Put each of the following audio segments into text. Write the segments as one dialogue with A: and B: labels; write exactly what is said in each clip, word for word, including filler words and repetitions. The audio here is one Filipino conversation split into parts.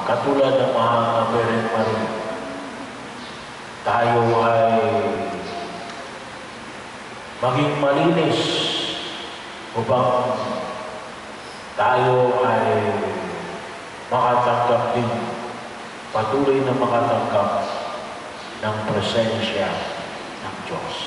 A: katulad ng mahal na Virgin Maria, tayo ay maging malinis upang tayo ay makatanggap din, patuloy na makatanggap ng presensya ng Diyos.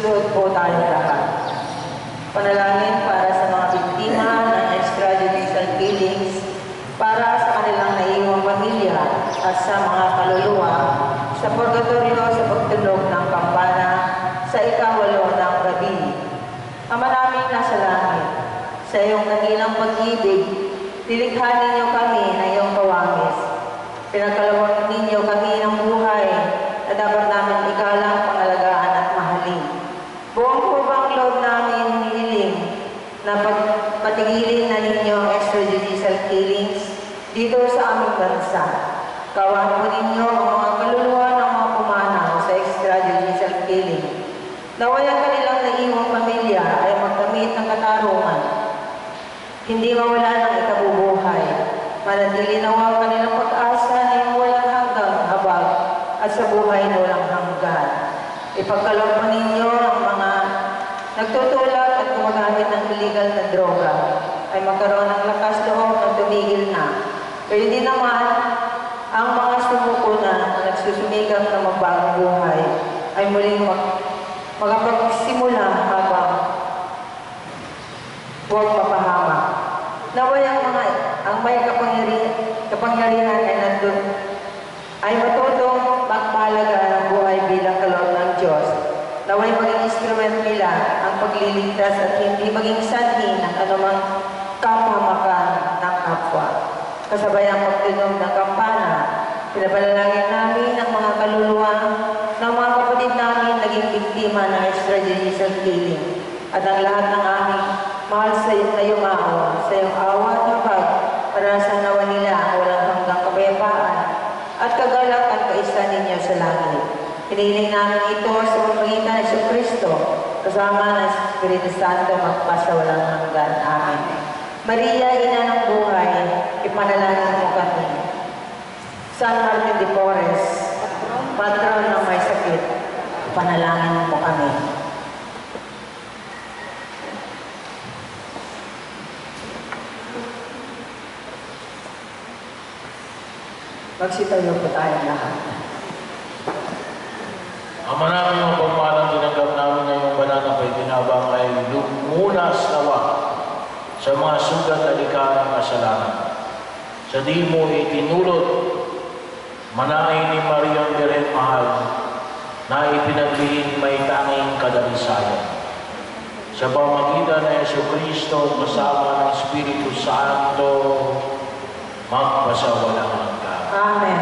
B: Magsusunod po tayo lahat. Panalangin para sa mga biktima ng extrajudicial killings, para sa kanilang naiwang pamilya at sa mga kaluluwa, sa purgatorio sa pagtunog ng kampana, sa ikawalo ng gabi. Ama namin nasa langit, sa iyong dakilang pag-ibig, nilikha ninyo kami na iyong kawangis. Pinagkalooban ninyo kami ng buhay na dapat namin ikalang pangalagaan at mahalin. Buong pubang loob namin hinihiling na pat- patigilin na ninyo ang extrajudicial killings dito sa aming bansa. Kawan po ninyo ang mga kaluluwa ng mga pumanaw sa extrajudicial killing. Naway ang kanilang naiwang pamilya ay magkamit ng katarungan. Hindi mawala ng ikabubuhay. Manatili nawa ang kanilang pag-asa na yung walang hanggang habag at sa buhay na walang hanggan. Ipagkaloob po ninyo ang mga nagtutulak at gumagamit ng illegal na droga ay magkaroon ng lakas loob na tumigil na. Pero hindi naman ang mga sumuko na nagsusumikap na magbagong buhay ay muling mag magpagsimula habang huwag mapahamak. Naway ang mga ang may kapangyarihan, kapangyarihan ay nandun ay matutong magpahalaga ng buhay bilang kaloob ng Diyos. Naway maging instrument nila ang pagliligtas at hindi maging sanhi ng anumang kapahamakan ng kapwa. Kasabay ang pagtunog ng kampana, pinapanalangin namin ang mga kaluluwa ng mga kapatid namin naging biktima ng extrajudicial killing at ang lahat ng aming mahal sa iyo na yumao, sa iyong awa at habag, para sa nawa nila ang walang hanggang kapayapaan at kagalakan kaisa ninyo sa langit. Hinihiling namin ito sa pamamagitan ng Yesu Kristo, kasama ng Espiritu Santo magpasawalang hanggan. Amen. Maria, ina ng buhay, ipanalangin mo kami. San Martin de Porres, patron ng may sakit, ipanalangin mo kami. Magsitayo po tayo lahat.
A: Ama namin ang pagmalang tinanggap namin ngayong banana pa'y tinabang ay lumunas nawa sa mga sugat na likha ng kasalanan. Sa di mo itinulot, manahin ni Maria ang Birhen Mahal na ipinaglihim may tanging kadalisayan. Sa pamagitan ng Yesu Kristo kasama ng Espiritu Santo, magpasawalang hanggan.
B: Amen.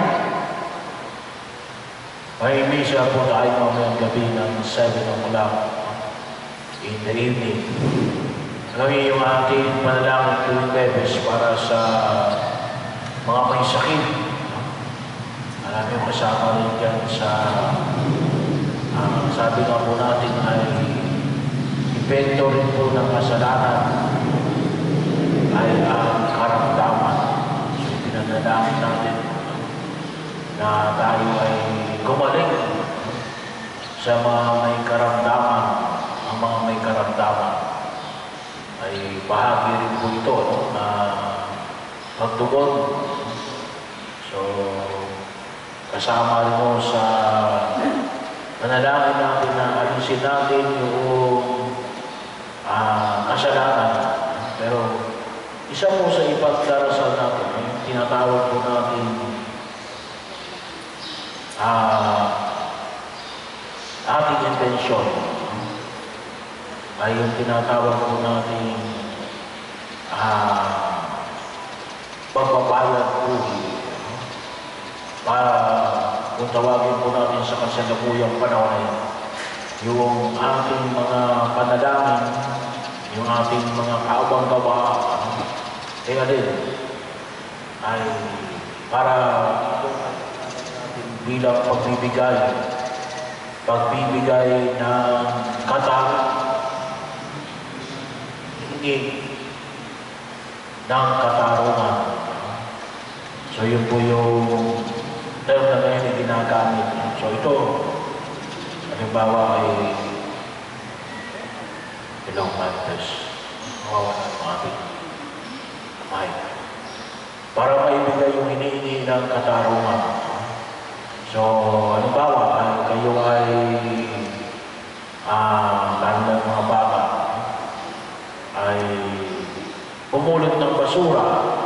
A: May misa po tayo mamayang gabi ng seven o'clock in the evening. Gawin yung ating panalangin tuwing Bebes para sa mga may sakit. Alam yung kasama rin dyan sa uh, sabi nga po natin ay epekto rin po ng kasalanan ay ang karamdaman. So pinanalangin natin na tayo ay gumaling sa mga may karamdaman, ang mga may karamdaman ay bahagi rin po ito no, na pagtugon. So kasama rin mo sa panalangin natin na alisin natin yung uh, kasalanan. Pero isa po sa ipagdarasal natin ay yung tinatawag po natin uh, ating intensyon ay yung tinatawag po natin uh, pagbabayad po para kung tawagin po natin sa kasalukuyang panahon ay yung ating mga panalangin, yung ating mga kaawang gawa, kaya din ay para bilang pagbibigay, pagbibigay ng katarungan, hindi ng katarungan. So yun po yung term na ngayon ay ginagamit. So ito, halimbawa ay ilang matters, mawawala ng ating kamay. Para maibigay yung hinihingi ng katarungan. So, halimbawa, ay kayo ay ah, ay pumulot ng basura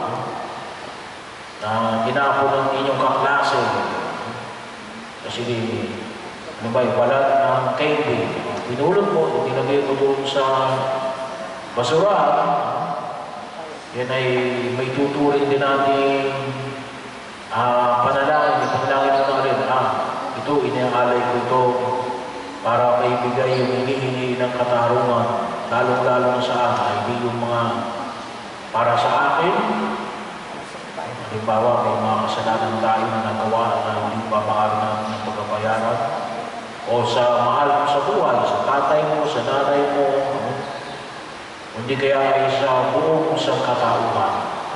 A: na ginapon ng inyong kaklase. Kasi ano ba, yung balat ng candy, pinulot mo, nilagay mo doon sa basura. Yan ay may tuturing din natin uh, panalangin, ipanalangin mo na rin, ah, ito, inialay ko ito para maibigay yung hinihingi ng katarungan, lalong-lalo sa akin, hindi yung mga para sa akin. Halimbawa, may mga kasalanan tayo na nagawa na hindi pa maaari natin ng pagkabayaran. O sa mahal mo sa buhay, sa tatay mo, sa nanay mo, hindi kaya ay sa buong sa katauhan.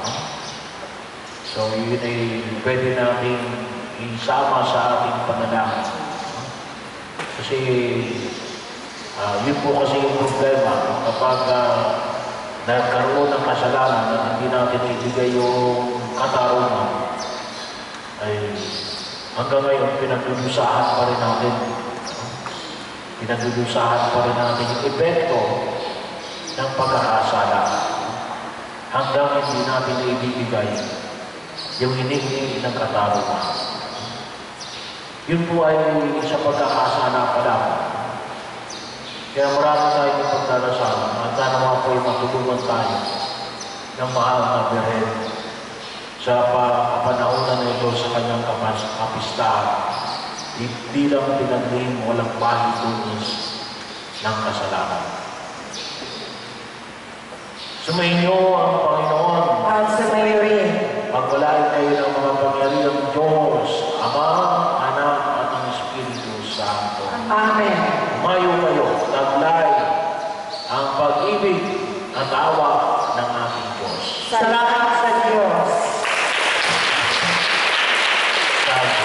A: So, yun ay pwede natin isama sa ating panalangin. Kasi, uh, yun po kasi yung problema. Kapag uh, nagkaroon ng kasalanan na hindi natin ibigay yung katarungan, ay hanggang ngayon pinagdudusahan pa rin natin. Pinagdudusahan pa rin natin yung epekto ng pagkakasala. Hanggang hindi natin ibibigay yung hinihingi ng katarungan. Yun po ay sa pagkakasala pa lang. Kaya marami tayong pagdarasal at sana naman po ay matulungan tayo ng mahal na Birhen sa panahon na ito sa kanyang kapistahan. Di lang pinaglihim walang pahitunis ng kasalanan. Sumainyo ang Panginoon.
B: At sumayo rin.
A: Pagpalain kayo ng mga pangyariang Diyos, Ama, Anak, at ang Espiritu Santo.
B: Amen.
A: Umayo kayo, taglay ang pag-ibig at awa ng ating Diyos.
B: Salamat sa Diyos.
A: Santo.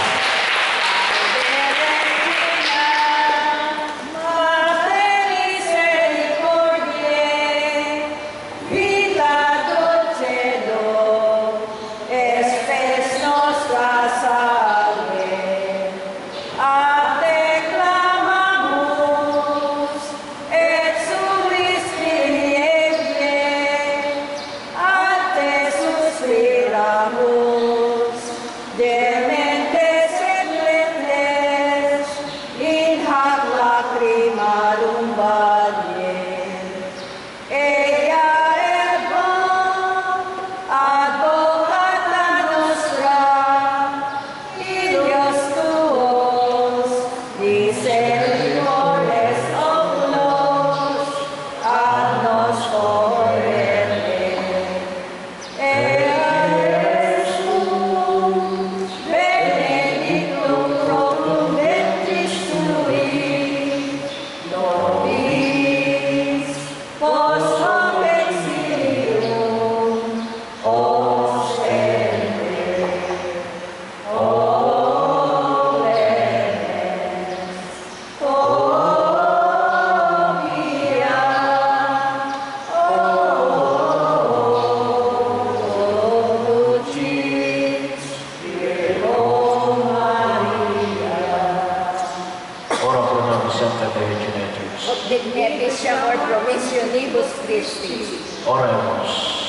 A: Oremos.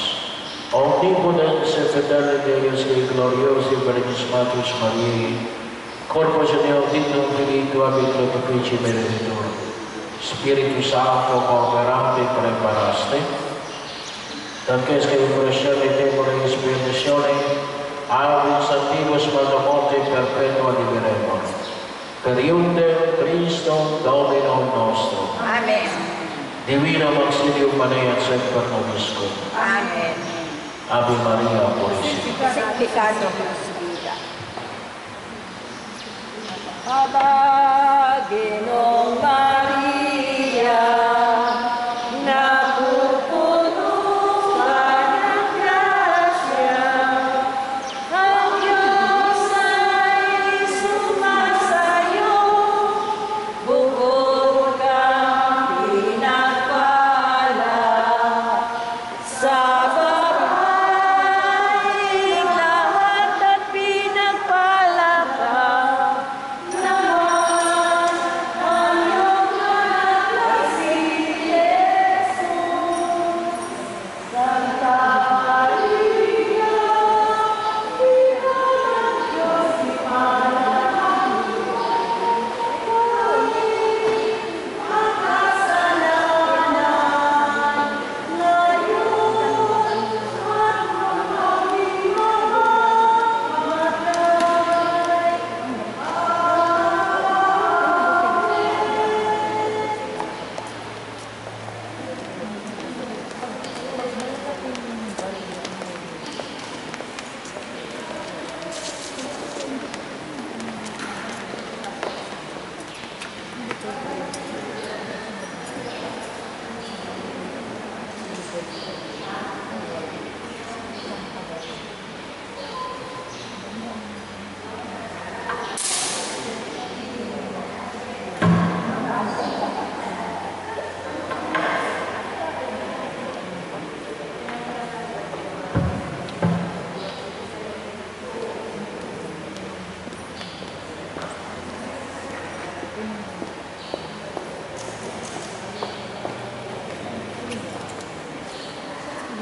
A: Omnipotens et fidele Deus et gloriosi Virginis Matrix Mariae, corpus neo dignum Filii habit locufici beneditor, Spiritus Sancto cooperante preparaste, tanques que impressione temore spirituale, Ave Sanctivus Morte perpetua liberemur. Per iundem Christum Dominum nostrum.
B: Amen.
A: Divina Auxilium Maria et Semper Nobiscum.
B: Amen.
A: Ave Maria Purissima.
B: Santificado nos vida. Aba Ginong Maria, napupuno ka ng grasya, ang Diyos ay sumasayo, bukod kang pinagpala sa babaeng lahat at pinagpala ka. Naman ang iyong anak na si Jesus.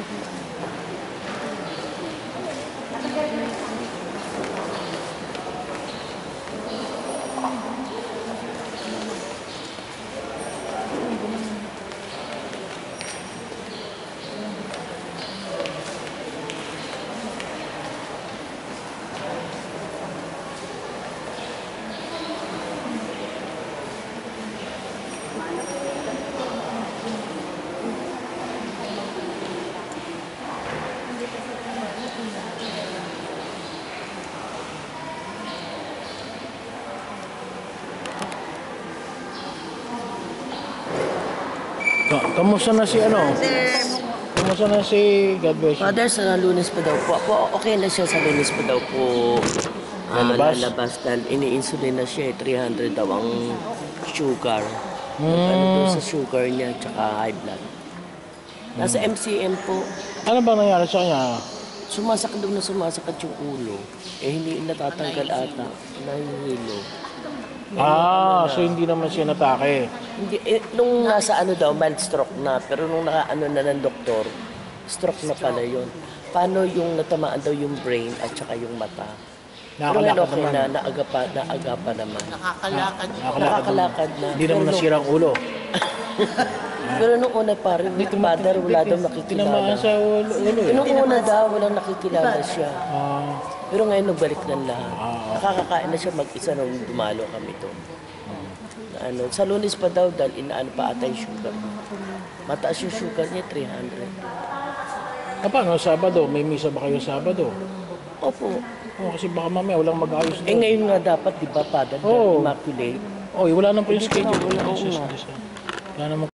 A: Ka- Kamusta na si ano? Kamusta na si God bless you?
C: Father, sa Lunes pa daw po. Po, okay na siya sa Lunes pa daw po. ah,
A: Lalabas?
C: lalabas dahil ini-insulin na siya. eh, three hundred daw ang sugar.
A: Hmm.
C: Ano daw sa sugar niya, tsaka high blood. Nasa M C M po.
A: Ano ba nangyari sa kanya?
C: Sumasakit daw na sumasakit yung ulo. Eh, hindi natatanggal ata. Nahihilo.
A: Ah, so hindi naman siya natake.
C: Hindi, eh, nung nasa ano daw, mild stroke na. Pero nung naka-ano na ng doktor, stroke na pala yun. Paano yung natamaan daw yung brain at saka yung mata? Pero
A: Nakakalakad
C: ngayon okay
A: naman.
C: na, naaga pa, naaga pa naman.
B: Nakakalakad.
C: Nakakalakad na.
A: Hindi naman
C: Pero
A: nasira ang ulo.
C: nung- Pero nung una pa rin, father, wala daw nakikilala.
A: Tinamaan sa ulo, ulo eh.
C: Nung una daw, walang nakikilala siya.
A: Ah,
C: Pero ngayon, nagbalik ng lahat.
A: Ah.
C: Nakakakain na siya mag-isa nung dumalo kami doon. Ano, sa Lunes pa daw, dahil inaano pa ata yung sugar. Mataas yung sugar niya, three hundred.
A: ah, paano? Sabado? May misa ba kayo Sabado?
C: Opo.
A: Oh, kasi baka mamaya walang mag-ayos
C: Eh
A: doon.
C: ngayon nga dapat, di ba, Father,
A: Oo.
C: Immaculate?
A: Oh, wala nang po yung
C: Hindi ko
A: schedule.
C: na, wala, oo
A: Yes, yes,
C: nga.
A: yes. Wala namang